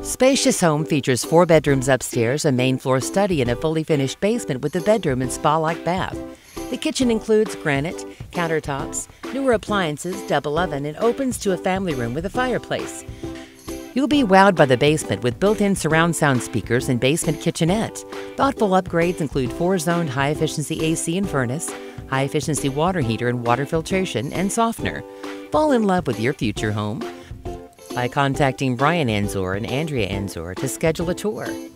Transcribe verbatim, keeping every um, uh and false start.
Spacious home features four bedrooms upstairs, a main floor study, and a fully finished basement with a bedroom and spa-like bath. The kitchen includes granite, countertops, newer appliances, double oven, and opens to a family room with a fireplace. You'll be wowed by the basement with built-in surround sound speakers and basement kitchenette. Thoughtful upgrades include four-zoned high-efficiency A C and furnace, high-efficiency water heater and water filtration and softener. Fall in love with your future home by contacting Brian Enzor and Andrea Enzor to schedule a tour.